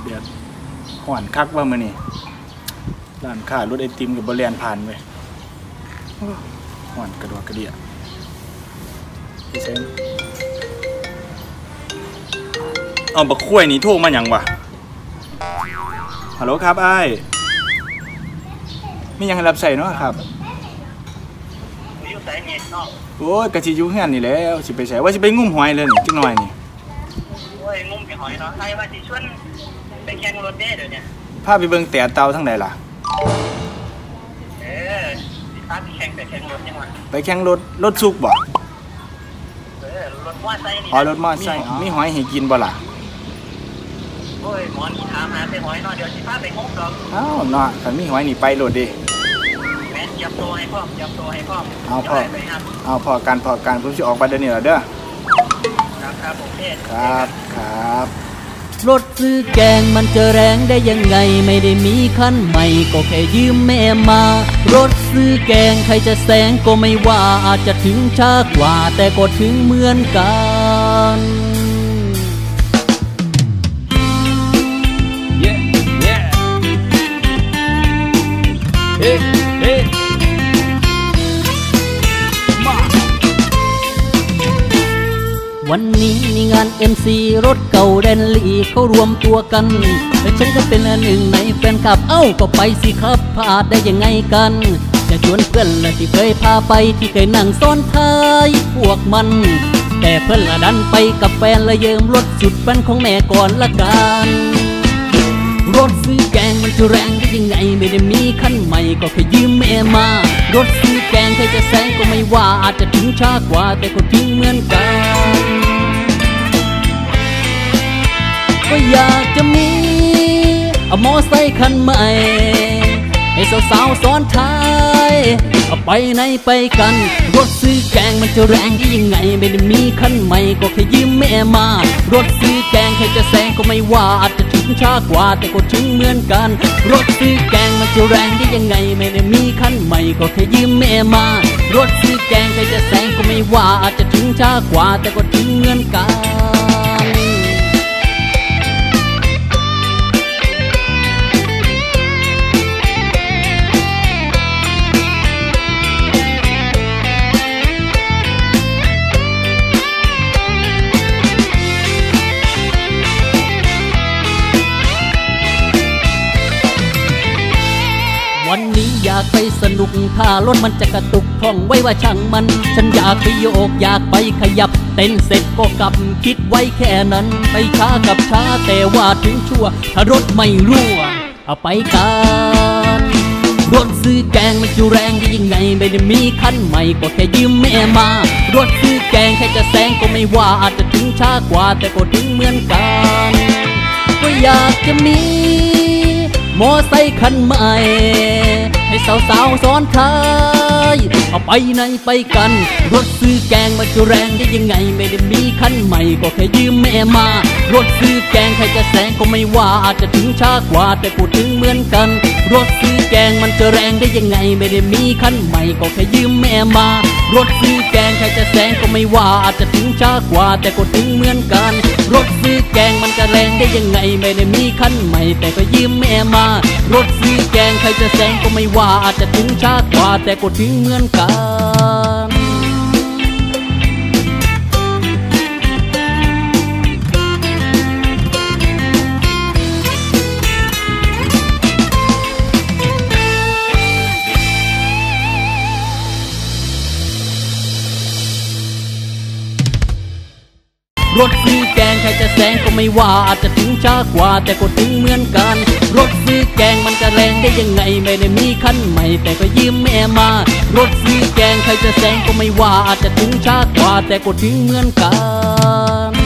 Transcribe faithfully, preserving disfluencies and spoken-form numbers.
เดือดห่อนคักว่ามื้อนี้ร้านค้ารถไอติมกับบริเวณผ่านไปห่อนกระดกกระเดียพี่เซนเอาบักคุ้ยนี่โทรมาอย่างวะฮัลโหลครับไอ้มียังให้รับใส่เนาะครับอยู่ใส่เน็ตเนาะโอ้ยกะสิอยู่เฮือนนี่แหล้วสิไปใส่ว่าสิไปงุ้มหอยเลยนี่จังหน่อยนี่โอ้ยงุ้มไปหอยเนาะใครว่าสิชวนไปแข่งรถเด้เดี๋ยวนี้พาไปเบิ่งแต่เตาทั้งใดล่ะเออสิพาไปแข่งแต่แข่งรถจังหวะไปแข่งรถรถสุกบ่เออรถมอไซค์นี่อ๋อรถมอไซค์มีหอยให้กินบ่ล่ะโอ้ยหมอนที่ถามหาไปหอยเนาะเดี๋ยวสิพาไปงุ้มดอกอ้าวเนาะถ้ามีหอยนี่ไปโลดดิแม่นยับตัวให้พร้อมยับตัวให้พร้อมเอาพอเอาพอกันพอกันผมสิออกไปเดี๋ยวนี้ล่ะเด้อครับครับผมเพชรครับครับรถซื้อแกงมันจะแรงได้ยังไงไม่ได้มีคันใหม่ก็แค่ยืมแม่มารถซื้อแกงใครจะแซงก็ไม่ว่าอาจจะถึงช้ากว่าแต่ก็ถึงเหมือนกันเย้เย้เฮ้เฮ้วันนี้มีงาน เอ็ม ซี รถเก่าแดนลีเขารวมตัวกันและฉันก็เป็นหนึ่งในแฟนคลับเอ้าก็ไปสิครับพลาดได้ยังไงกันจะชวนเพื่อนละที่เคยพาไปที่เคยนั่งซ้อนท้ายพวกมันแต่เพื่อนละดันไปกับแฟนละยืมรถสุดแฟนของแม่ก่อนละกันรถซื้อแกงมันจะแรงได้ยังไงไม่ได้มีคันใหม่ก็แค่ยืมแม่มารถซื้อแกงใครจะแซงก็ไม่ว่าอาจจะถึงช้ากว่าแต่ก็ถึงเหมือนกันก็อยากจะมีเอามอไซค์คันใหม่ให้สาวๆซ้อนท้ายเอาไปไหนไปกันรถซื้อแกงมันจะแรงได้ยังไงไม่ได้มีคันใหม่ก็แค่ยืมแม่มารถซื้อแกงใครจะแซงก็ไม่ว่าอาจจะถึงช้ากว่าแต่ก็ถึงเหมือนกันรถซื้อแกงมันจะแรงได้ยังไงไม่ได้มีคันใหม่ก็แค่ยืมแม่มารถซื้อแกงใครจะแซงก็ไม่ว่าอาจจะถึงช้ากว่าแต่ก็ถึงเหมือนกันวันนี้อยากไปสนุกถ้ารถมันจะกระตุกท่องไว้ว่าช่างมันฉันอยากไปโยกอยากไปขยับเต้นเสร็จก็กลับคิดไว้แค่นั้นไปช้ากับช้าแต่ว่าถึงชั่วถ้ารถไม่รั่วเอาไปกันรถซื้อแกงมันจะแรงได้ยังไงไม่ได้มีคันใหม่ก็แค่ยืมแม่มารถซื้อแกงใครจะแซงก็ไม่ว่าอาจจะถึงช้ากว่าแต่ก็ถึงเหมือนกันก็อยากจะมีมอไซค์คันใหม่ให้สาวๆซ้อนท้ายเอาไปไหนไปกันรถซื้อแกงมันจะแรงได้ยังไงไม่ได้มีคันใหม่ก็แค่ยืมแม่มารถซื้อแกงใครจะแซงก็ไม่ว่าอาจจะถึงช้ากว่าแต่ก็ถึงเหมือนกันรถซื้อแกงมันจะแรงได้ยังไงไม่ได้มีคันใหม่ก็แค่ยืมแม่มารถซื้อแกงใครจะแซงก็ไม่ว่าอาจจะถึงช้ากว่าแต่ก็ถึงเหมือนกันรถซื้อแกงมันจะแรงได้ยังไงไม่ได้มีคันใหม่แต่ก็ยืมแม่มารถซื้อแกงใครจะแซงก็ไม่ว่าอาจจะถึงช้ากว่าแต่ก็ถึงเหมือนกันรถซื้อแกงใครจะแซงก็ไม่ว่าอาจจะถึงช้ากว่าแต่ก็ถึงเหมือนกันรถซื้อแกงมันจะแรงได้ยังไงไม่ได้มีคันใหม่แต่ก็ยืมแม่มารถซื้อแกงใครจะแซงก็ไม่ว่าอาจจะถึงช้ากว่าแต่ก็ถึงเหมือนกัน